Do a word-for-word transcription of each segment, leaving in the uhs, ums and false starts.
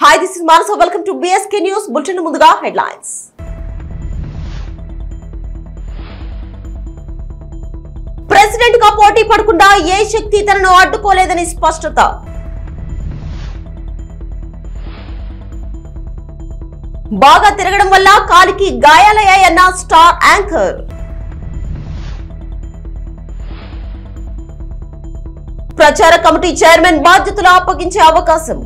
Hi, this is Manasa. Welcome to B S K News. Bulletin ముందుగా headlines. President గా పోటీ పడకుండా ఏ శక్తి తనను అడ్డుకోలేదని స్పష్టత. బాగా తిరగడం వల్ల కాలికి గాయాలయ్యాయన్న స్టార్ యాంకర్. ప్రచార కమిటీ చైర్మన్ బాధ్యతలు అప్పగించే అవకాశం.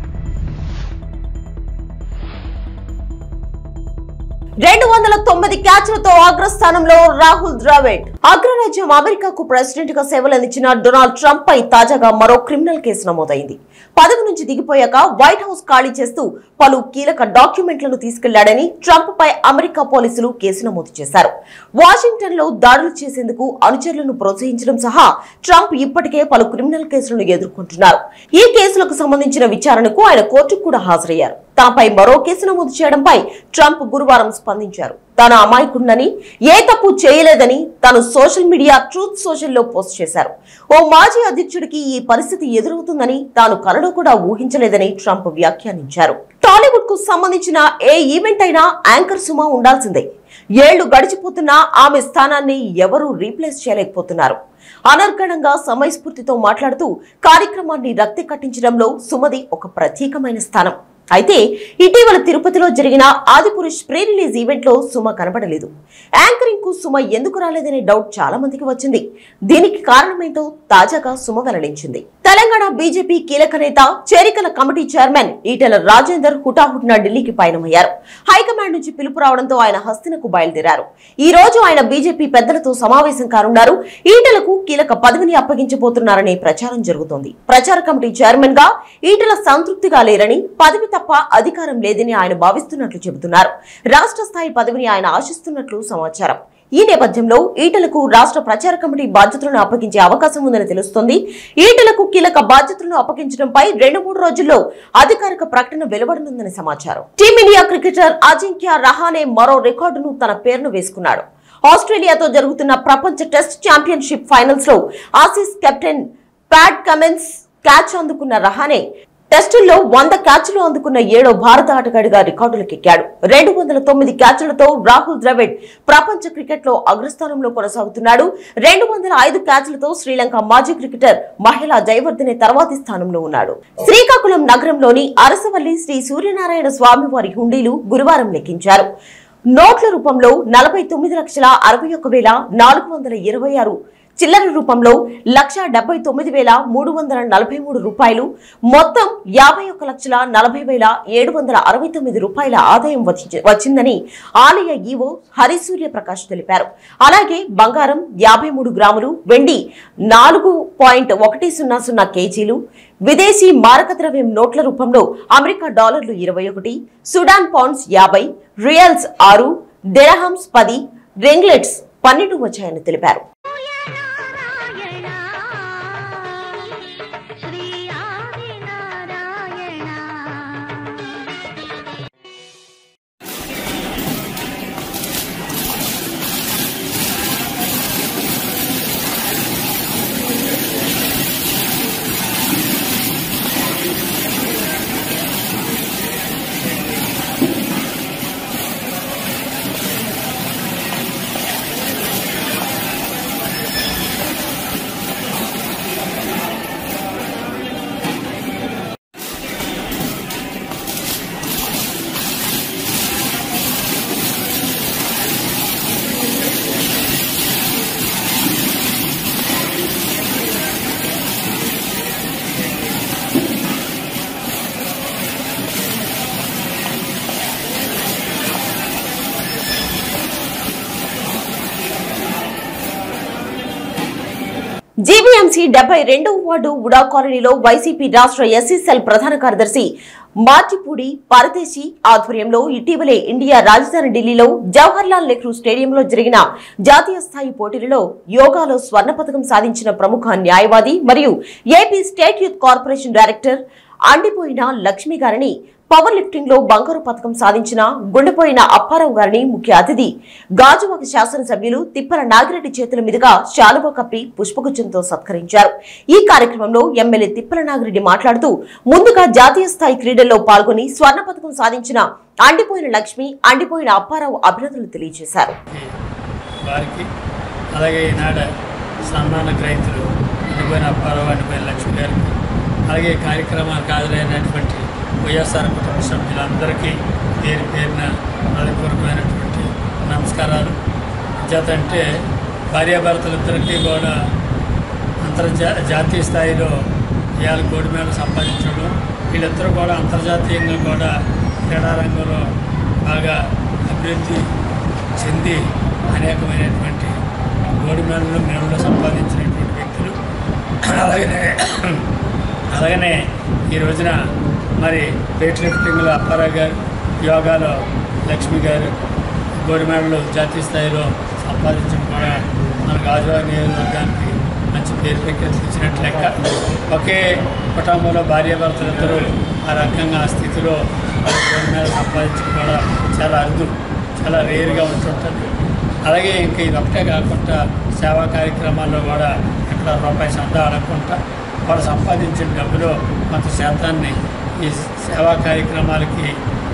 రెండు వందల తొమ్మిది క్యాచ్లతో అగ్రస్థానంలో రాహుల్ ద్రావిడ్. అగ్రరాజ్యం అమెరికాకు ప్రెసిడెంట్ గా సేవలందించిన డొనాల్డ్ ట్రంప్ పై తాజాగా మరో క్రిమినల్ కేసు నమోదైంది. పదవి నుంచి దిగిపోయాక వైట్ హౌస్ ఖాళీ చేస్తూ పలు కీలక డాక్యుమెంట్లను తీసుకెళ్లాడని ట్రంప్ పై అమెరికా పోలీసులు కేసు నమోదు చేశారు. వాషింగ్టన్ లో దాడులు చేసేందుకు అనుచరులను ప్రోత్సహించడం సహా ట్రంప్ ఇప్పటికే పలు క్రిమినల్ కేసులను ఎదుర్కొంటున్నారు. ఈ కేసులకు సంబంధించిన విచారణకు ఆయన కోర్టుకు కూడా హాజరయ్యారు. తనపై మరో కేసు నమోదు చేయడంపై ట్రంప్ గురువారం స్పందించారు. తాను అమాయకుడినని, ఏ తప్పు చేయలేదని తాను సోషల్ మీడియా ట్రూత్ సోషల్ లో పోస్ట్ చేశారు. ఓ మాజీ అధ్యక్షుడికి ఈ పరిస్థితి ఎదురవుతుందని తాను కలలో కూడా ఊహించలేదని ట్రంప్ వ్యాఖ్యానించారు. టాలీవుడ్ కు సంబంధించిన ఏ ఈవెంట్ అయినా యాంకర్ సుమ ఉండాల్సిందే. ఏళ్లు గడిచిపోతున్నా ఆమె స్థానాన్ని ఎవరూ రీప్లేస్ చేయలేకపోతున్నారు. అనర్గణంగా సమయస్ఫూర్తితో మాట్లాడుతూ కార్యక్రమాన్ని రక్తి కట్టించడంలో సుమది ఒక ప్రత్యేకమైన స్థానం. అయితే ఇటీవల తిరుపతిలో జరిగిన ఆదిపురుష్ ప్రీ రిలీజ్ ఈవెంట్ లో సుమ కనబడలేదు. యాంకరింగ్ కు సుమ ఎందుకు రాలేదనే డౌట్ చాలా మందికి వచ్చింది. దీనికి కారణమేంటో తాజాగా సుమ వెల్లడించింది. తెలంగాణ బీజేపీ కీలక నేత, చేరికల కమిటీ చైర్మన్ ఈటెల రాజేందర్ హుటాహుటిన ఢిల్లీకి పయనమయ్యారు. హైకమాండ్ నుంచి పిలుపు రావడంతో ఆయన హస్తినకు బయలుదేరారు. ఈ రోజు ఆయన బీజేపీ పెద్దలతో సమావేశం కానున్నారు. ఈటెలకు కీలక పదవిని అప్పగించబోతున్నారనే ప్రచారం జరుగుతోంది. ప్రచార కమిటీ చైర్మన్ గా ఈటెల సంతృప్తిగా లేరని, పదవి తప్ప అధికారం లేదని ఆయన భావిస్తున్నట్లు చెబుతున్నారు. రాష్ట్ర స్థాయి పదవిని ఆయన ఆశిస్తున్నట్లు సమాచారం. ఈ నేపథ్యంలో ఈటెలకు రాష్ట్ర ప్రచార కమిటీ బాధ్యతలను అప్పగించే అవకాశం ఉందని తెలుస్తోంది. ఈటెలకు కీలక బాధ్యతలను అప్పగించడంపై రెండు మూడు రోజుల్లో అధికారిక ప్రకటన వెలువడనుందని సమాచారం. టీమిండియా క్రికెటర్ అజింక్య రహానే మరో రికార్డును తన పేరును వేసుకున్నాడు. ఆస్ట్రేలియాతో జరుగుతున్న ప్రపంచ టెస్ట్ ఛాంపియన్షిప్ ఫైనల్స్ లో Aussies captain Pat Cummins catch అందుకున్న రహానే టెస్టుల్లో వంద క్యాచ్లు అందుకున్న ఏడో భారత ఆటగాడిగా రికార్డులకెక్కాడు. రెండు వందల తొమ్మిది క్యాచ్లతో రాహుల్ ద్రవిడ్ ప్రపంచ క్రికెట్ లో అగ్రస్థానంలో కొనసాగుతున్నాడు. రెండు వందల ఐదు క్యాచ్లతో శ్రీలంక మాజీ క్రికెటర్ మహిళా జయవర్ధనే తర్వాతి స్థానంలో ఉన్నాడు. శ్రీకాకుళం నగరంలోని అరసవల్లి శ్రీ సూర్యనారాయణ స్వామి వారి హుండీలు గురువారం లెక్కించారు. నోట్ల రూపంలో నలభై తొమ్మిది లక్షల అరవై ఒక్క వేల నాలుగు వందల ఇరవై ఆరు చిల్లర రూపంలో లక్ష డెబ్బై తొమ్మిది వేల మూడు వందల నలభై మూడు రూపాయలు, మొత్తం యాభై ఒక్క లక్షల నలభై వేల ఏడు వందల అరవై తొమ్మిది రూపాయల ఆదాయం వచ్చిందని ఆలయ ఈవో హరిసూర్య ప్రకాష్ తెలిపారు. అలాగే బంగారం యాభై మూడు గ్రాములు, వెండి నాలుగు పాయింట్ ఒకటి సున్నా సున్నా కేజీలు, విదేశీ మారక ద్రవ్యం నోట్ల రూపంలో అమెరికా డాలర్లు ఇరవై ఒకటి, సుడాన్ పౌండ్స్ యాభై, రియల్స్ ఆరు, డెరహమ్స్ పది, రింగ్లెట్స్ పన్నెండు వచ్చాయని తెలిపారు. జీవీఎంసీ డెబ్బై రెండవ వార్డు ఉడా కాలనీలో వైసీపీ రాష్ట్ర ఎస్సీ సెల్ ప్రధాన కార్యదర్శి మార్టిపూడి పరదేశీ ఆధ్వర్యంలో ఇటీవలే ఇండియా రాజధాని ఢిల్లీలో జవహర్ లాల్ నెహ్రూ స్టేడియంలో జరిగిన జాతీయ స్థాయి పోటీలలో యోగాలో స్వర్ణ పతకం సాధించిన ప్రముఖ న్యాయవాది మరియు AP state youth corporation director అండిపోయిన లక్ష్మి గారిని, పవర్ లిఫ్టింగ్ లో బంగారు పథకం సాధించిన గుండెపోయిన అప్పారావు గారిని ముఖ్య అతిథి గాజువాక శాసనసభ్యులు తిప్పల నాగిరెడ్డి చేతుల మీదుగా శాలువా కప్పి పుష్పగుచ్చంతో సత్కరించారు. ఈ కార్యక్రమంలో ఎమ్మెల్యే తిప్పల నాగిరెడ్డి మాట్లాడుతూ ముందుగా జాతీయ స్థాయి క్రీడల్లో పాల్గొని స్వర్ణ పథకం సాధించిన అండిపోయిన లక్ష్మి, అండిపోయిన అప్పారావు అభినందనలు తెలియజేశారు. అలాగే ఈనాడు సన్మాన గ్రహీతలు అండిపోయిన అప్పారావు, అండిపోయిన లక్ష్మి గారికి, అలాగే కార్యక్రమానికి హాజరైనటువంటి వైఎస్ఆర్ కుటుంబ సభ్యులందరికీ పేరు పేరున హృదయపూర్వకమైనటువంటి నమస్కారాలు. చేతంటే భార్యాభర్తలిద్దరికీ కూడా అంతర్జా జాతీయ స్థాయిలో ఇవాళ గోల్డ్ మెడల్ సంపాదించడం, వీళ్ళిద్దరూ కూడా అంతర్జాతీయంగా కూడా క్రీడారంగంలో బాగా అభివృద్ధి చెంది అనేకమైనటువంటి గోల్డ్ మెడల్ మెడలు సంపాదించినటువంటి వ్యక్తులు. అలాగనే అలాగనే ఈ రోజున మరి వెయిట్ లిఫ్టింగ్లో అప్పారావు గారు, యోగాలో లక్ష్మి గారు గోల్డ్ మెడల్ జాతీయ స్థాయిలో సంపాదించడం కూడా మన గాజువాక నియోజకవర్గానికి మంచి పేరు ప్రఖ్యాతి ఇచ్చినట్లు లెక్క. ఒకే కుటుంబంలో భార్యాభర్తలిద్దరూ ఆ రకంగా ఆ స్థితిలో గోల్డ్ మెడల్ సంపాదించడం కూడా చాలా అరుదు, చాలా రేరుగా ఉంటుంటుంది. అలాగే ఇంకా ఇది ఒకటే కాకుండా సేవా కార్యక్రమాల్లో కూడా ఎక్కడ రూపాయి సందా ఆడకుండా వారు సంపాదించిన డబ్బులో కొంత శాతాన్ని ఈ సేవా కార్యక్రమాలకి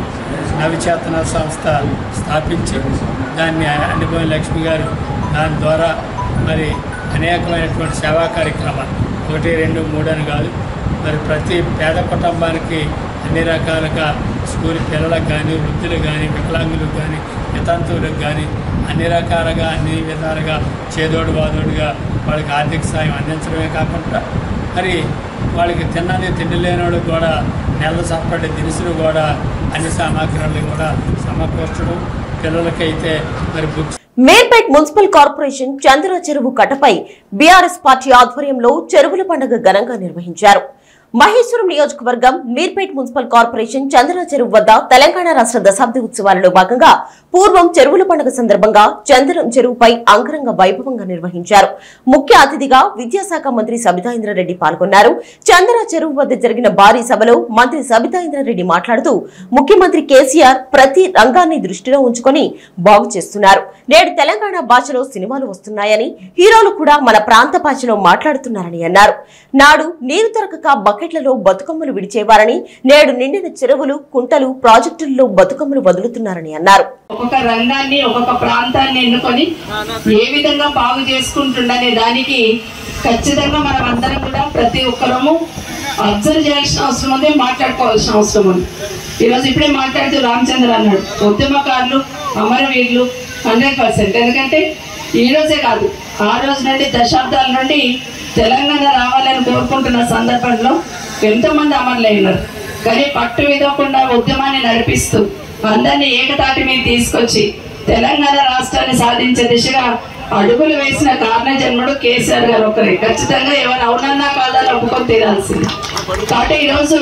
నవచేతన సంస్థ స్థాపించి దాన్ని అండిపోయిన లక్ష్మి గారు దాని ద్వారా మరి అనేకమైనటువంటి సేవా కార్యక్రమాలు ఒకటి రెండు మూడు అని కాదు, మరి ప్రతి పేద కుటుంబానికి అన్ని రకాలుగా స్కూల్ పిల్లలకు కానీ, వృద్ధులకు కానీ, వికలాంగులకు కానీ, వితంతువులకు కానీ అన్ని రకాలుగా అన్ని విధాలుగా చేదోడు వాదోడుగా వాళ్ళకి ఆర్థిక సాయం అందించడమే కాకుండా మరి వాళ్ళకి తిన్నది తిండి లేని వాళ్ళకి కూడా నెల సరిపడే దినుసులు కూడా అన్ని సామాగ్రిలు కూడా సమకూర్చడం, పిల్లలకైతే మరి books. Meerpet municipal corporation Chandra చెరువు కట్టపై బీఆర్ఎస్ పార్టీ ఆధ్వర్యంలో చెరువుల పండుగ ఘనంగా నిర్వహించారు. మహేశ్వరం నియోజకవర్గం మీర్పేట్ మున్సిపల్ కార్పొరేషన్ చంద్ర చెరువు వద్ద తెలంగాణ రాష్ట్ర దశాబ్ది ఉత్సవాలలో భాగంగా పూర్వం చెరువుల పండుగ సందర్భంగా చంద్రం చెరువుపై అంగరంగ వైభవంగా నిర్వహించారు. ముఖ్య అతిథిగా విద్యాశాఖ మంత్రి సబితా ఇంద్రారెడ్డి పాల్గొన్నారు. చంద్ర చెరువు వద్ద జరిగిన భారీ సభలో మంత్రి సబితా ఇంద్రారెడ్డి మాట్లాడుతూ ముఖ్యమంత్రి కేసీఆర్ ప్రతి రంగాన్ని దృష్టిలో ఉంచుకొని బాగు చేస్తున్నారు. నేడు తెలంగాణ భాషలో సినిమాలు వస్తున్నాయని, హీరోలు కూడా మన ప్రాంత భాషలో మాట్లాడుతున్నారని అన్నారు. నాడు నీరు దొరకక బకెట్లలో బతుకమ్మలు విడిచేవారని, నేడు నిండిన చెరువులు, కుంటలు, ప్రాజెక్టుల్లో బతుకమ్మలు వదులుతున్నారని అన్నారు. ఒక్కొక్క రంగాన్ని, ఒక్కొక్క ప్రాంతాన్ని ఎన్నుకొని ఏ విధంగా బాగు చేసుకుంటుండనే దానికి ఖచ్చితంగా మనం అందరం కూడా ప్రతి ఒక్కరము అబ్జర్వ్ చేయాల్సిన అవసరం ఉంది, మాట్లాడుకోవాల్సిన అవసరం ఉంది. ఈరోజు ఇప్పుడే మాట్లాడుతూ రామచంద్ర అన్నాడు, ఉద్యమకారులు, అమరవీరులు హండ్రెడ్ పర్సెంట్. ఎందుకంటే ఈ రోజే కాదు, ఆ రోజు నుండి దశాబ్దాల నుండి తెలంగాణ రావాలని కోరుకుంటున్న సందర్భంలో ఎంతోమంది అమరులైనారు. కానీ పట్టు విదవకుండా ఉద్యమాన్ని నడిపిస్తూ అందరినీ ఏకతాటి మీద తీసుకొచ్చి తెలంగాణ రాష్ట్రాన్ని సాధించే దిశగా అడుగులు వేసిన కారణ జన్ముడు కేసీఆర్ గారు ఒకరే. ఖచ్చితంగా ఎవరు అవునన్నా కాదని ఒప్పుకొని తీరాల్సింది. కాబట్టి ఈరోజు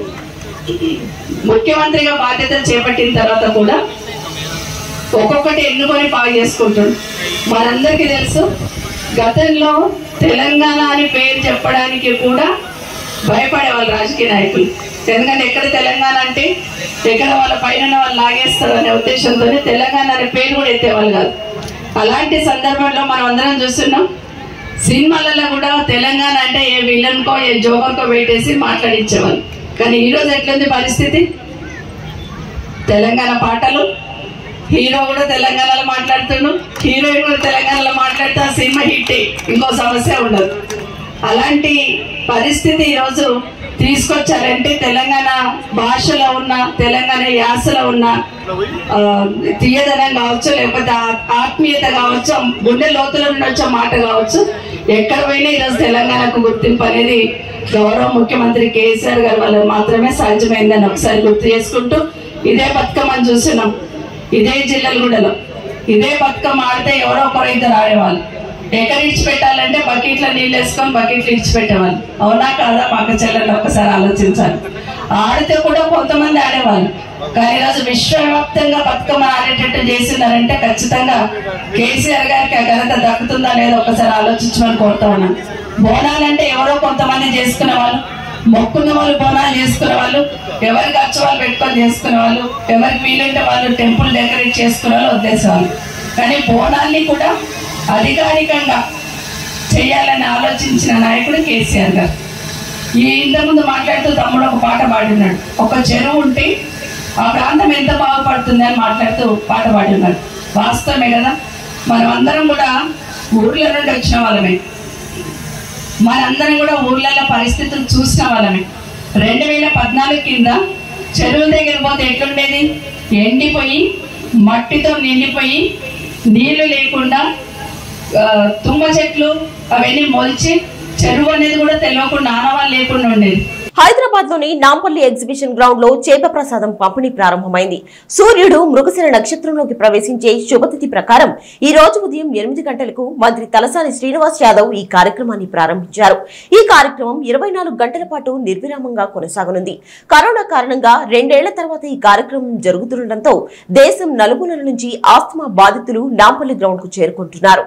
ముఖ్యమంత్రిగా బాధ్యతలు చేపట్టిన తర్వాత కూడా ఒక్కొక్కటి ఎన్నుకొని బాగు చేసుకుంటాడు. మనందరికీ తెలుసు, గతంలో తెలంగాణ అని పేరు చెప్పడానికి కూడా భయపడేవాళ్ళు రాజకీయ నాయకులు. ఎందుకంటే ఎక్కడ తెలంగాణ అంటే ఎక్కడ వాళ్ళ పైన వాళ్ళు లాగేస్తారు అనే ఉద్దేశంతో తెలంగాణ అనే పేరు కూడా ఎత్తేవాళ్ళు కాదు. అలాంటి సందర్భంలో మనం అందరం చూస్తున్నాం, సినిమాలలో కూడా తెలంగాణ అంటే ఏ విలన్కో ఏ జోకర్కో పెట్టేసి మాట్లాడించేవాళ్ళు. కానీ ఈరోజు ఎట్లుంది పరిస్థితి? తెలంగాణ పాటలు, హీరో కూడా తెలంగాణలో మాట్లాడుతున్నాడు, హీరోయిన్ కూడా తెలంగాణలో మాట్లాడితే ఆ సినిమా హిట్, ఇంకో సమస్య ఉండదు. అలాంటి పరిస్థితి ఈరోజు తీసుకొచ్చారంటే తెలంగాణ భాషలో ఉన్న, తెలంగాణ యాసలో ఉన్న తీయదనం కావచ్చు, లేకపోతే ఆత్మీయత కావచ్చు, గుండె లోతుల నుండి వచ్చే మాట కావచ్చు, ఎక్కడ పోయినా ఈరోజు తెలంగాణకు గుర్తింపు అనేది గౌరవ ముఖ్యమంత్రి కేసీఆర్ గారి వల్ల మాత్రమే సాధ్యమైందని ఒకసారి గుర్తు చేసుకుంటూ, ఇదే బతుకమ్మని చూస్తున్నాం. ఇదే జిల్లాలగూడలో ఇదే బతుకమ్మ ఆడితే ఎవరో ఒకరు ఇద్దరు ఆడేవాళ్ళు. ఎక్కడ ఇడిచిపెట్టాలంటే బకెట్లో నీళ్ళు వేసుకొని బకెట్లు ఇడిచిపెట్టేవాళ్ళు. అవునా కాదా? పక్క చెల్లెలు ఒకసారి ఆలోచించాలి. ఆడితే కూడా కొంతమంది ఆడేవాళ్ళు. కానీ ఈరోజు విశ్వవ్యాప్తంగా బతుకమ్మ ఆడేటట్టు చేస్తున్నారంటే ఖచ్చితంగా కేసీఆర్ గారికి ఆ ఘనత దక్కుతుందా లేదా ఒకసారి ఆలోచించమని కోరుతా ఉన్నాను. బోనాలంటే ఎవరో కొంతమంది చేసుకునే వాళ్ళు, మొక్కున్న వాళ్ళు బోనాలు చేసుకునే వాళ్ళు, ఎవరి ఖర్చు వాళ్ళు పెట్టుకొని చేసుకునే వాళ్ళు, ఎవరికి వీలుంటే వాళ్ళు టెంపుల్ డెకరేట్ చేసుకునే వాళ్ళు వదిలేసేవాళ్ళు. కానీ బోనాల్ని కూడా అధికారికంగా చేయాలని ఆలోచించిన నాయకుడు కేసీఆర్ గారు. ఈ ఇంతకుముందు మాట్లాడుతూ తమ్ముడు ఒక పాట పాడినాడు, ఒక చెరువు ఉంటే ఆ ప్రాంతం ఎంత బాగుపడుతుంది అని మాట్లాడుతూ పాట పాడినాడు. వాస్తవమే కదా. మనం అందరం కూడా ఊర్ల నుండి వచ్చిన వాళ్ళమే, మనందరం కూడా ఊర్లలో పరిస్థితులు చూసిన వాళ్ళమే. రెండు వేల పద్నాలుగు కింద చెరువు దగ్గర పోతే ఎట్లుండేది, ఎండిపోయి మట్టితో నిండిపోయి నీళ్లు లేకుండా తుమ్మ చెట్లు అవన్నీ మొలిచి చెరువు అనేది కూడా తెలియకుండా ఆనవాళ్ళు లేకుండా ఉండేది. హైదరాబాద్ లోని నాంపల్లి ఎగ్జిబిషన్ గ్రౌండ్ లో చేప ప్రసాదం పంపిణీ ప్రారంభమైంది. సూర్యుడు మృగశిర నక్షత్రంలోకి ప్రవేశించే శుభతిథి ప్రకారం ఈ రోజు ఉదయం ఎనిమిది గంటలకు మంత్రి తలసాని శ్రీనివాస్ యాదవ్ ఈ కార్యక్రమాన్ని ప్రారంభించారు. ఈ కార్యక్రమం ఇరవై నాలుగు గంటల పాటు నిర్విరామంగా కొనసాగనుంది. కరోనా కారణంగా రెండేళ్ల తర్వాత ఈ కార్యక్రమం జరుగుతుండటంతో దేశం నలుమూలల నుంచి ఆస్తమా బాధితులు నాంపల్లి గ్రౌండ్ కు చేరుకుంటున్నారు.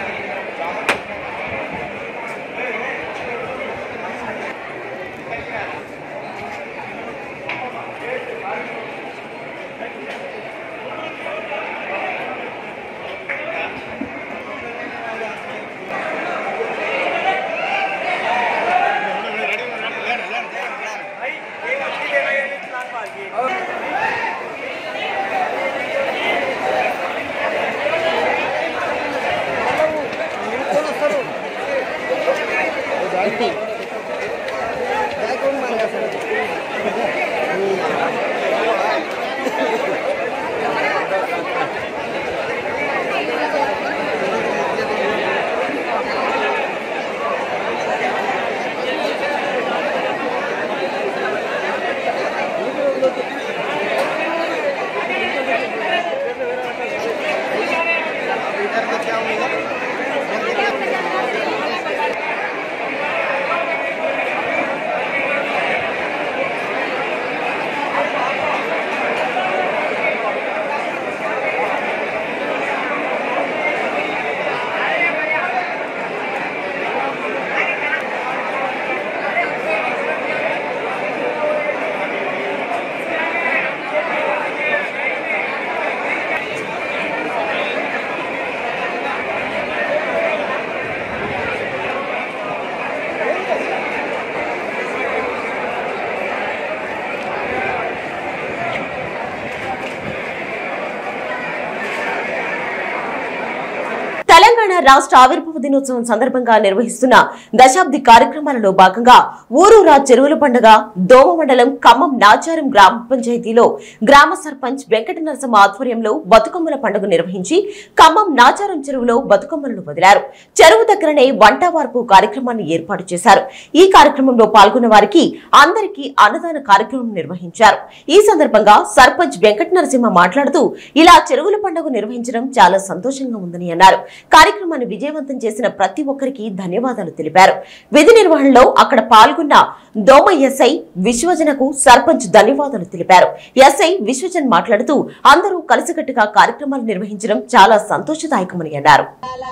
తెలంగాణ రాష్ట్ర ఆవిర్భావ దినోత్సవం సందర్భంగా నిర్వహిస్తున్న దశాబ్ది కార్యక్రమాలలో భాగంగా ఊరూరా చెరువుల పండుగ దోమ మండలం ఖమ్మం నాచారం గ్రామ పంచాయతీలో గ్రామ సర్పంచ్ వెంకట నరసమ్మ ఆధ్వర్యంలో బతుకమ్మల పండుగ నిర్వహించి ఖమ్మం నాచారం చెరువులో బతుకమ్మలను వదిలారు. చెరువు దగ్గరనే వంట వార్పు కార్యక్రమాన్ని ఏర్పాటు చేశారు. ఈ కార్యక్రమంలో పాల్గొన్న వారికి అందరికీ అన్నదాన కార్యక్రమం నిర్వహించారు. ఈ సందర్భంగా సర్పంచ్ వెంకట నరసింహ మాట్లాడుతూ ఇలా చెరువుల పండుగ నిర్వహించడం చాలా సంతోషంగా ఉందని అన్నారు. కార్యక్రమాన్ని విజయవంతం చేసిన ప్రతి ఒక్కరికి ధన్యవాదాలు తెలిపారు. విధి నిర్వహణలో అక్కడ పాల్గొన్న దోమ ఎస్ఐ విశ్వజనకు సర్పంచ్ ధన్యవాదాలు తెలిపారు. ఎస్ఐ విశ్వజన్ మాట్లాడుతూ అందరూ కలిసికట్టుగా కార్యక్రమాలు నిర్వహించడం చాలా సంతోషదాయకమని అన్నారు.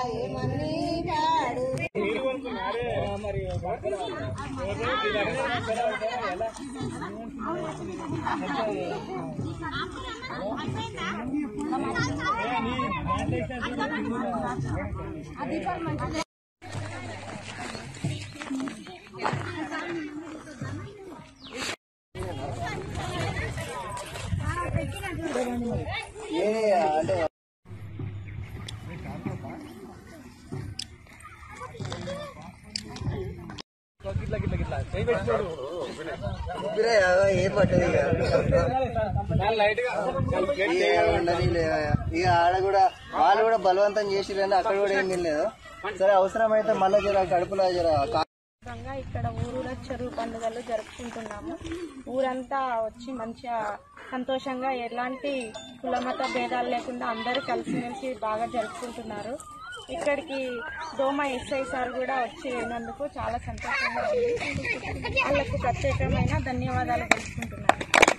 ఇక ఆడ కూడా వాళ్ళు కూడా బలవంతం చేసిరని అక్కడ కూడా ఏం తినలేదు. సరే అవసరమైతే మళ్ళీ జర కడుపులో జర ఇక్కడ ఊరూర చెరువు పండుగలు జరుపుకుంటున్నాము. ఊరంతా వచ్చి మంచిగా సంతోషంగా ఎలాంటి కులమత భేదాలు లేకుండా అందరూ కలిసిమెలిసి బాగా జరుపుకుంటున్నారు. ఇక్కడికి దోమ ఎస్ఐ సార్ కూడా వచ్చి వెళ్ళినందుకు చాలా సంతోషంగా ఉంది. వాళ్ళకు ప్రత్యేకమైన ధన్యవాదాలు తెలుసుకుంటున్నాను.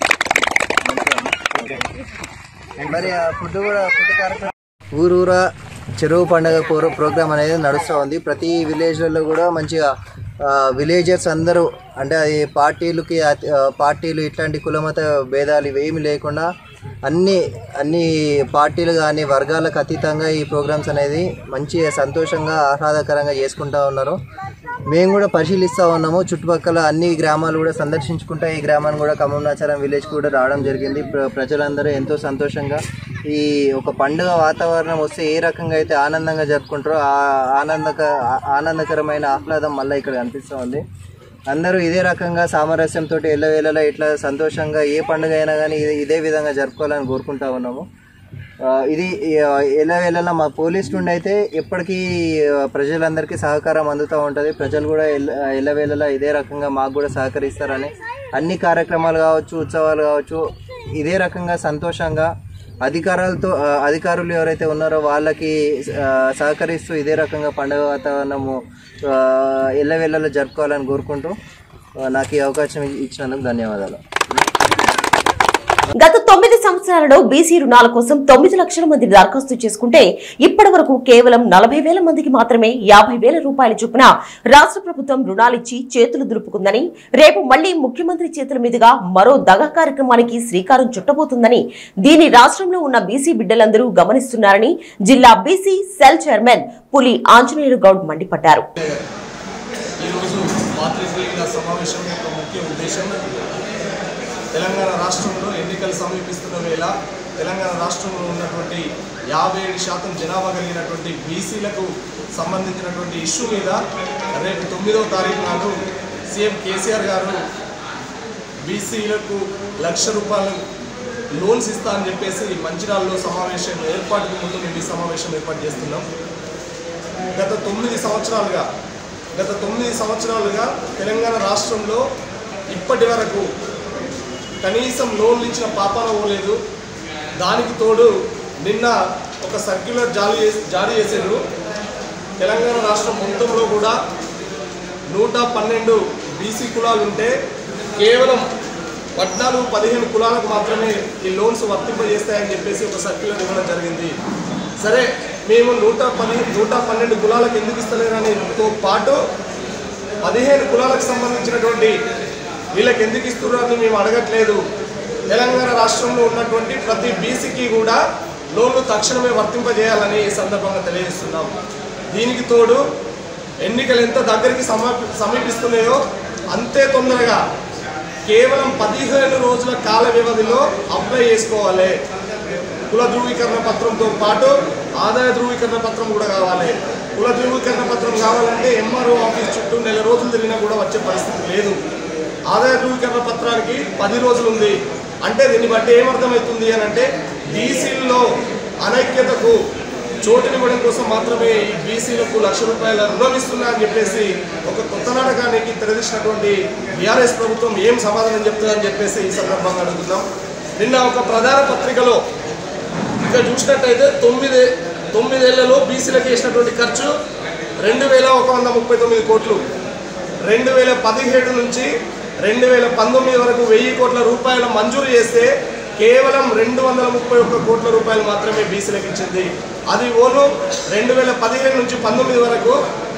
మరి ఫుడ్ కూడా ఫుడ్ కార్యక్రమం ఊరూరా చెరువు పండుగ ప్రోగ్రామ్ అనేది నడుస్తూ ఉంది. ప్రతి విలేజ్లలో కూడా మంచిగా విలేజర్స్ అందరూ అంటే అది పార్టీలకి పార్టీలు ఇట్లాంటి కులమత భేదాలు ఇవేమి లేకుండా అన్ని అన్ని పార్టీలు కానీ వర్గాలకు అతీతంగా ఈ ప్రోగ్రామ్స్ అనేది మంచి సంతోషంగా ఆహ్లాదకరంగా చేసుకుంటూ ఉన్నారు. మేము కూడా పరిశీలిస్తూ ఉన్నాము. చుట్టుపక్కల అన్ని గ్రామాలు కూడా సందర్శించుకుంటా ఈ గ్రామాన్ని కూడా ఖమ్మంనాచారం విలేజ్ కూడా రావడం జరిగింది. ప్రజలందరూ ఎంతో సంతోషంగా ఈ ఒక పండుగ వాతావరణం వస్తే ఏ రకంగా అయితే ఆనందంగా జరుపుకుంటారో ఆ ఆనందక ఆనందకరమైన ఆహ్లాదం మళ్ళీ ఇక్కడ కనిపిస్తూ ఉంది. అందరూ ఇదే రకంగా సామరస్యంతో ఎల్లవేళలా ఇట్లా సంతోషంగా ఏ పండుగ అయినా కానీ ఇదే విధంగా జరుపుకోవాలని కోరుకుంటా ఉన్నాము. ఇది ఎల్లవేళలా మా పోలీస్ నుండి అయితే ఎప్పటికీ ప్రజలందరికీ సహకారం అందుతూ ఉంటుంది. ప్రజలు కూడా ఎల్ల ఎల్లవేళలా ఇదే రకంగా మాకు కూడా సహకరిస్తారని అన్ని కార్యక్రమాలు కావచ్చు, ఉత్సవాలు కావచ్చు ఇదే రకంగా సంతోషంగా అధికారులతో అధికారులు ఎవరైతే ఉన్నారో వాళ్ళకి సహకరిస్తూ ఇదే రకంగా పండుగ వాతావరణము ఎల్లవేళలా జరుపుకోవాలని కోరుకుంటూ నాకు ఈ అవకాశం ఇచ్చినందుకు ధన్యవాదాలు. గత తొమ్మిది సంవత్సరాలలో బీసీ రుణాల కోసం తొమ్మిది లక్షల మంది దరఖాస్తు చేసుకుంటే ఇప్పటి వరకు కేవలం నలభై వేల మందికి మాత్రమే యాభై వేల రూపాయల చొప్పున రాష్ట్ర ప్రభుత్వం రుణాలిచ్చి చేతులు దులుపుకుందని, రేపు మళ్లీ ముఖ్యమంత్రి చేతుల మీదుగా మరో దగా కార్యక్రమానికి శ్రీకారం చుట్టబోతుందని దీని రాష్ట్రంలో ఉన్న బీసీ బిడ్డలందరూ గమనిస్తున్నారని జిల్లా బీసీ సెల్ చైర్మన్ పులి ఆంజనేయులు గౌడ్ మండిపడ్డారు. తెలంగాణ రాష్ట్రంలో ఎన్నికలు సమీపిస్తున్న వేళ తెలంగాణ రాష్ట్రంలో ఉన్నటువంటి యాభై ఏడు శాతం జనాభా కలిగినటువంటి బీసీలకు సంబంధించినటువంటి ఇష్యూ మీద రేపు తొమ్మిదవ తారీఖు నాడు సీఎం కేసీఆర్ గారు బీసీలకు లక్ష రూపాయలు లోన్స్ ఇస్తా అని చెప్పేసి మంచిర్యాలలో సమావేశం ఏర్పాటుకు ముందు మేము ఈ సమావేశం ఏర్పాటు చేస్తున్నాం. గత తొమ్మిది సంవత్సరాలుగా గత తొమ్మిది సంవత్సరాలుగా తెలంగాణ రాష్ట్రంలో ఇప్పటి వరకు కనీసం లోన్లు ఇచ్చిన పాపాన పోలేదు. దానికి తోడు నిన్న ఒక సర్క్యులర్ జారీ జారీ చేశారు. తెలంగాణ రాష్ట్రం మొత్తంలో కూడా నూట పన్నెండు బీసీ కులాలు ఉంటే కేవలం పద్నాలుగు పదిహేను కులాలకు మాత్రమే ఈ లోన్స్ వర్తింపజేస్తాయని చెప్పేసి ఒక సర్క్యులర్ ఇవ్వడం జరిగింది. సరే, మేము నూట పది నూట పన్నెండు కులాలకు ఎందుకు ఇస్తలేరనితో పాటు పదిహేను కులాలకు సంబంధించినటువంటి వీళ్ళకి ఎందుకు ఇస్తున్నారని మేము అడగట్లేదు. తెలంగాణ రాష్ట్రంలో ఉన్నటువంటి ప్రతి బీసీకి కూడా లోన్లు తక్షణమే వర్తింపజేయాలని ఈ సందర్భంగా తెలియజేస్తున్నాం. దీనికి తోడు ఎన్నికలు ఎంత దగ్గరికి సమీపిస్తున్నాయో అంతే తొందరగా కేవలం పదిహేను రోజుల కాల వ్యవధిలో అప్లై చేసుకోవాలి. కుల ధృవీకరణ పత్రంతో పాటు ఆదాయ ధృవీకరణ పత్రం కూడా కావాలి. కుల ధృవీకరణ పత్రం కావాలంటే ఎంఆర్ఓ ఆఫీస్ చుట్టూ నెల రోజులు తిరిగినా కూడా వచ్చే పరిస్థితి లేదు. ఆదాయ ధృవీకరణ పత్రానికి పది రోజులు ఉంది. అంటే దీన్ని బట్టి ఏమర్థమవుతుంది అని అంటే బీసీల్లో అనైక్యతకు చోటునివ్వడం కోసం మాత్రమే ఈ బీసీలకు లక్ష రూపాయల రుణం ఇస్తున్నా అని చెప్పేసి ఒక కొత్త నాటకానికి తెరదీసినటువంటి బీఆర్ఎస్ ప్రభుత్వం ఏం సమాధానం చెప్తుందని చెప్పేసి ఈ సందర్భంగా అడుగుతున్నాం. నిన్న ఒక ప్రధాన పత్రికలో ఇక్కడ చూసినట్టయితే తొమ్మిది తొమ్మిదేళ్లలో బీసీలకు వేసినటువంటి ఖర్చు రెండు వేల ఒక వంద ముప్పై తొమ్మిది కోట్లు రెండు వేల పదిహేడు నుంచి రెండు వేల పంతొమ్మిది వరకు వెయ్యి కోట్ల రూపాయలు మంజూరు చేస్తే కేవలం రెండు వందల ముప్పై ఒక్క కోట్ల రూపాయలు మాత్రమే బీసీలకు ఇచ్చింది. అది ఓను రెండు వేల పదిహేను నుంచి పంతొమ్మిది వరకు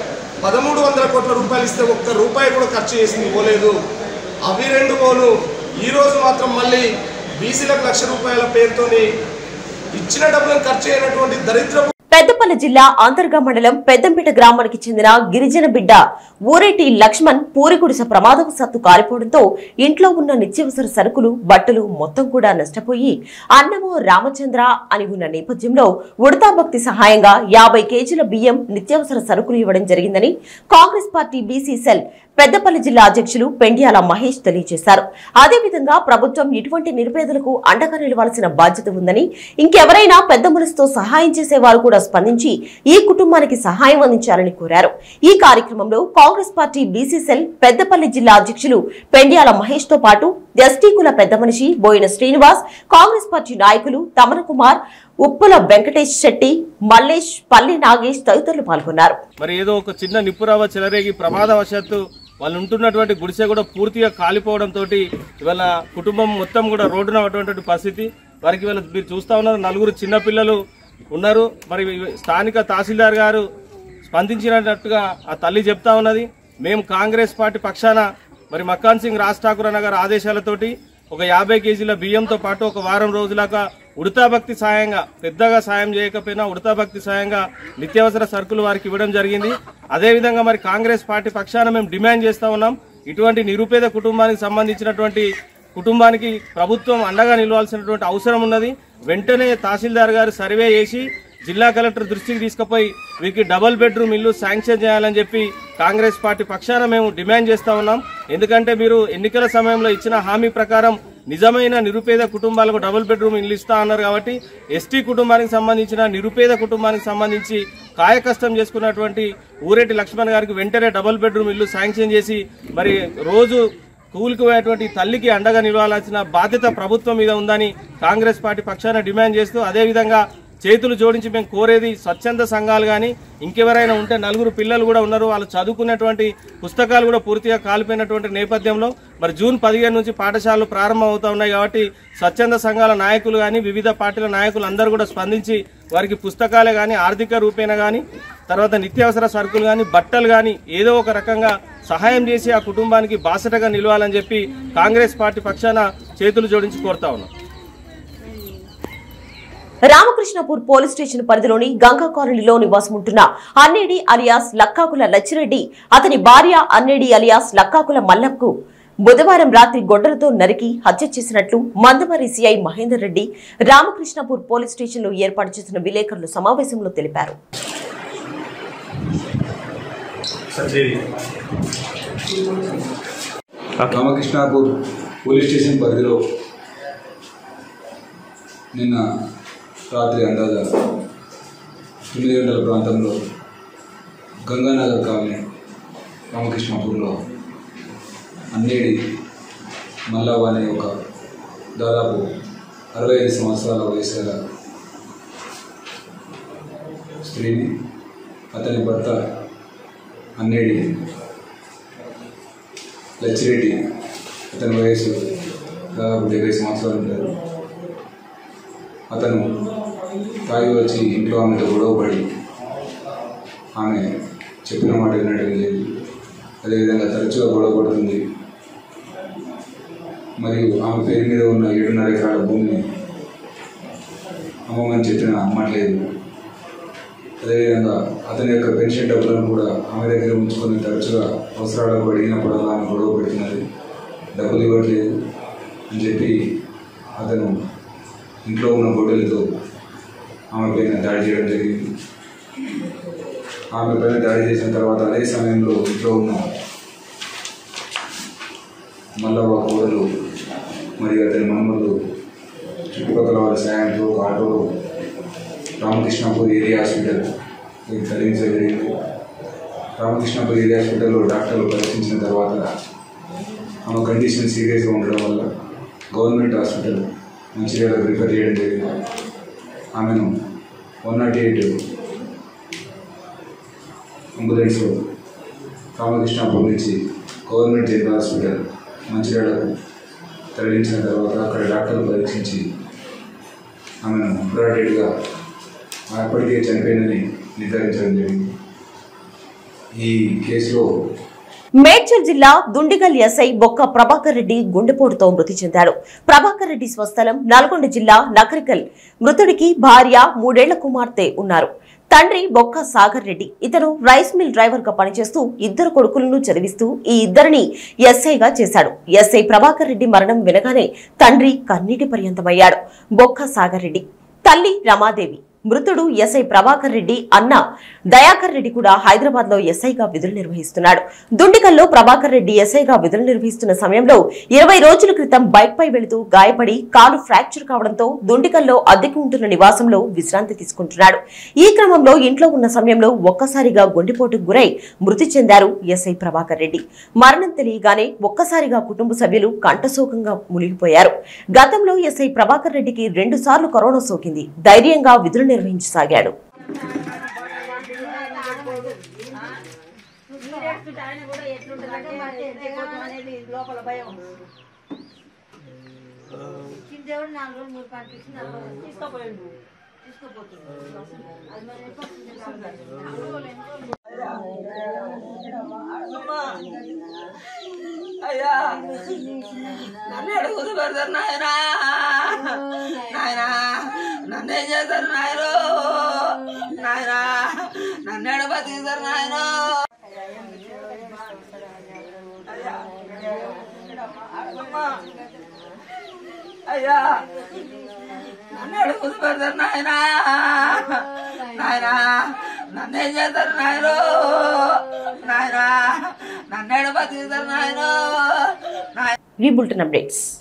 పదమూడు వందల కోట్ల రూపాయలు ఇస్తే ఒక్క రూపాయి కూడా ఖర్చు చేసింది పోలేదు. అవి రెండు ఓను ఈరోజు మాత్రం మళ్ళీ బీసీలకు లక్ష రూపాయల పేరుతోని ఇచ్చిన డబ్బులను ఖర్చు అయినటువంటి దరిద్ర పెద్దపల్లి జిల్లా అంతర్గా మండలం పెద్దంపేట గ్రామానికి చెందిన గిరిజన బిడ్డ ఊరేటి లక్ష్మణ్ పూరిగుడిస ప్రమాదవశాత్తు కాలిపోవడంతో ఇంట్లో ఉన్న నిత్యావసర సరుకులు బట్టలు మొత్తం కూడా నష్టపోయి అన్నమో రామచంద్ర అని ఉన్న నేపథ్యంలో ఉడతా భక్తి సహాయంగా యాభై కేజీల బియ్యం నిత్యావసర సరుకులు ఇవ్వడం జరిగిందని Congress party BC cell Peddapalli జిల్లా అధ్యక్షులు పెండియాల మహేష్ తెలియజేశారు. అదేవిధంగా ప్రభుత్వం ఇటువంటి నిరుపేదలకు అండగా నిలవాల్సిన బాధ్యత ఉందని, ఇంకెవరైనా పెద్ద మనసుతో సహాయం చేసేవారు కూడా స్పందించి ఈ కుటుంబానికి సహాయం అందించాలని కోరారు. ఈ కార్యక్రమంలో Congress party BC cell Peddapalli జిల్లా అధ్యక్షులు పెండియాల మహేష్ తో పాటు ఎస్టీ కుల పెద్ద మనిషి బోయిన శ్రీనివాస్, కాంగ్రెస్ పార్టీ నాయకులు తమన కుమార్, ఉప్పుల వెంకటేష్ శెట్టి, మల్లేష్, పల్లి నాగేష్ తదితరులు పాల్గొన్నారు. మరి ఏదో ఒక చిన్న నిప్పురవ్వ చెలరేగి ప్రమాదవశాత్తు వాళ్ళు ఉంటున్నటువంటి గుడిసె కూడా పూర్తిగా కాలిపోవడంతో ఇవాళ కుటుంబం మొత్తం కూడా రోడ్డున ఉన్నటువంటి పరిస్థితి. వారికి ఇవాళ మీరు చూస్తా ఉన్నారు, నలుగురు చిన్నపిల్లలు ఉన్నారు. మరి స్థానిక తహసీల్దార్ గారు స్పందించినట్టుగా ఆ తల్లి చెప్తా ఉన్నది. మేము కాంగ్రెస్ పార్టీ పక్షాన మరి మక్కాన్ సింగ్ రాజ్ ఠాకూర్ అన్న గారి ఆదేశాలతోటి ఒక యాభై కేజీల బియ్యంతో పాటు ఒక వారం రోజులాగా ఉడతాభక్తి సాయంగా, పెద్దగా సాయం చేయకపోయినా ఉడతాభక్తి సాయంగా నిత్యావసర సరుకులు వారికి ఇవ్వడం జరిగింది. అదేవిధంగా మరి కాంగ్రెస్ పార్టీ పక్షాన మేము డిమాండ్ చేస్తా ఉన్నాం, ఇటువంటి నిరుపేద కుటుంబానికి సంబంధించినటువంటి కుటుంబానికి ప్రభుత్వం అండగా నిలవాల్సినటువంటి అవసరం ఉన్నది. వెంటనే తహసీల్దార్ గారు సర్వే చేసి జిల్లా కలెక్టర్ దృష్టికి తీసుకుపోయి వీరికి డబుల్ బెడ్రూమ్ ఇల్లు శాంక్షన్ చేయాలని చెప్పి కాంగ్రెస్ పార్టీ పక్షాన మేము డిమాండ్ చేస్తా ఉన్నాం. ఎందుకంటే మీరు ఎన్నికల సమయంలో ఇచ్చిన హామీ ప్రకారం నిజమైన నిరుపేద కుటుంబాలకు డబుల్ బెడ్రూమ్ ఇల్లు ఇస్తా అన్నారు. కాబట్టి ఎస్టీ కుటుంబానికి సంబంధించిన నిరుపేద కుటుంబానికి సంబంధించి కాయ కష్టం చేసుకున్నటువంటి ఊరెడ్డి లక్ష్మణ్ గారికి వెంటనే డబుల్ బెడ్రూమ్ ఇల్లు శాంక్షన్ చేసి మరి రోజు కూలికి పోయేటువంటి తల్లికి అండగా నిలవాల్సిన బాధ్యత ప్రభుత్వం మీద ఉందని కాంగ్రెస్ పార్టీ పక్షాన డిమాండ్ చేస్తూ, అదేవిధంగా చేతులు జోడించి మేము కోరేది స్వచ్ఛంద సంఘాలు కానీ ఇంకెవరైనా ఉంటే, నలుగురు పిల్లలు కూడా ఉన్నారు, వాళ్ళు చదువుకున్నటువంటి పుస్తకాలు కూడా పూర్తిగా కాలిపోయినటువంటి నేపథ్యంలో మరి జూన్ పదిహేను నుంచి పాఠశాలలు ప్రారంభం అవుతా ఉన్నాయి. కాబట్టి స్వచ్ఛంద సంఘాల నాయకులు కానీ వివిధ పార్టీల నాయకులు అందరూ కూడా స్పందించి వారికి పుస్తకాలే కానీ ఆర్థిక రూపేణ కానీ తర్వాత నిత్యావసర సరుకులు కానీ బట్టలు కానీ ఏదో ఒక రకంగా సహాయం చేసి ఆ కుటుంబానికి బాసటగా నిలవాలని చెప్పి కాంగ్రెస్ పార్టీ పక్షాన చేతులు జోడించి కోరుతా ఉన్నాం. రామకృష్ణపూర్ పోలీస్ స్టేషన్ పరిధిలోని గంగా కాలనీలో నివాసం ఉంటున్న అన్నేడి అలియాస్ లక్కాకుల లచ్చిరెడ్డి, అతని భార్య అన్నేడి అలియాస్ లక్కాకుల మల్లెకు బుధవారం రాత్రి గొడ్డలతో నరికి హత్య చేసినట్లు Mandamarri CI Mahender Reddy Ramakrishnapur police station లో ఏర్పాటు చేసిన విలేకరుల సమావేశంలో తెలిపారు. రామకృష్ణపూర్ పోలీస్ స్టేషన్ పరిధిలో నిన్న రాత్రి అందాజా తొమ్మిది గంటల ప్రాంతంలో గంగానగర్ కాలనీ రామకృష్ణపూర్లో అన్నేడి మల్లవ్వ అనే ఒక దాదాపు అరవై ఐదు సంవత్సరాల వయసు గల స్త్రీని అతని భర్త అన్నేడి లచ్చిరెడ్డి, అతని వయసు దాదాపు డెబ్బై సంవత్సరాలు ఉంటారు. అతను తాగి వచ్చి ఇంట్లో ఆమెతో గొడవపడి ఆమె చెప్పిన మాట వినడం లేదు, అదేవిధంగా తరచుగా గొడవపడుతుంది. మరియు ఆమె పేరు మీద ఉన్న ఏడున్నర ఎకరాల భూమిని అమ్మమని చెప్పిన అమ్మట్లేదు. అదేవిధంగా అతని యొక్క పెన్షన్ డబ్బులను కూడా ఆమె దగ్గర ఉంచుకొని తరచుగా అవసరాలకు అడిగినప్పుడు ఆమె గొడవ పెడుతున్నది, డబ్బులు ఇవ్వట్లేదు అని చెప్పి అతను ఇంట్లో ఉన్న గొడ్డలతో ఆమె పైన దాడి చేయడం జరిగింది. ఆమె పైన దాడి చేసిన తర్వాత అదే సమయంలో ఇంట్లో ఉన్న మల్లవ్వ కోడలు మరియు అతని మనమలు చుట్టుపక్కల వాళ్ళ సాయంతో ఒక ఆటోలో రామకృష్ణపూర్ ఏరియా హాస్పిటల్ తరలించడం జరిగింది. రామకృష్ణపూర్ ఏరియా హాస్పిటల్లో డాక్టర్లు పరీక్షించిన తర్వాత ఆమె కండిషన్ సీరియస్గా ఉండడం వల్ల గవర్నమెంట్ హాస్పిటల్ మంచిర్యాలకు రిఫర్ చేయడం జరిగింది. ఆమెను వన్ నాట్ ఎయిట్ అంబులెన్స్లో రామకృష్ణపూర్ నుంచి గవర్నమెంట్ జనరల్ హాస్పిటల్ మంచిర్యాలకు తరలించిన తర్వాత అక్కడ డాక్టర్లు పరీక్షించి ఆమెను బ్రాడెడ్గా అప్పటికే చనిపోయిందని నిర్ధారించడం జరిగింది. ఈ కేసులో మేడ్చల్ జిల్లా దుండిగల్ ఎస్ఐ బొక్క ప్రభాకర్ రెడ్డి గుండెపోటుతో మృతి చెందాడు. ప్రభాకర్ రెడ్డి స్వస్థలం నల్గొండ జిల్లా నకరికల్. మృతుడికి భార్య, మూడేళ్ల కుమార్తె ఉన్నారు. తండ్రి బొక్క సాగర్ రెడ్డి, ఇతను రైస్ మిల్ డ్రైవర్ గా పనిచేస్తూ ఇద్దరు కొడుకులను చదివిస్తూ ఈ ఇద్దరిని ఎస్ఐగా చేశాడు. ఎస్ఐ ప్రభాకర్ రెడ్డి మరణం వినగానే తండ్రి కన్నీటి పర్యంతమయ్యాడు. బొక్క సాగర్ రెడ్డి తల్లి రమాదేవి. మృతుడు ఎస్ఐ ప్రభాకర్ రెడ్డి అన్న దయాకర్ రెడ్డి కూడా హైదరాబాద్ లో ఎస్ఐగా విధులు నిర్వహిస్తున్నాడు. దుండిగల్లో ప్రభాకర్ రెడ్డి ఎస్ఐగా విధులు నిర్వహిస్తున్న సమయంలో ఇరవై రోజుల క్రితం బైక్ పై వెళుతూ గాయపడి కాలు ఫ్రాక్చర్ కావడంతో దుండిగల్లో అద్దెకు ఉంటున్న నివాసంలో విశ్రాంతి తీసుకుంటున్నాడు. ఈ క్రమంలో ఇంట్లో ఉన్న సమయంలో ఒక్కసారిగా గుండెపోటుకు గురై మృతి చెందారు ఎస్ఐ ప్రభాకర్ రెడ్డి. మరణం తెలియగానే ఒక్కసారిగా కుటుంబ సభ్యులు కంఠశోకంగా మునిగిపోయారు. గతంలో ఎస్ఐ ప్రభాకర్ రెడ్డికి రెండు సార్లు కరోనా సోకింది. ధైర్యంగా విధులు నిర్వహించసాగాడు. అయ్యా నన్ను అడుగుతూ పెడతారు నాయనా నాయనా నన్నేం చేస్తారు నాయను నాయనా నన్ను ఎడ బతికిస్తారు నాయన అయ్యా నన్ను అడుగుతూ పెడతారు నాయనా నాయనా నన్నేం చేస్తారు నాయను నాయనా నన్ను ఎడ బతికిస్తారు నాయన ఈ బులెటిన్ అప్డేట్స్.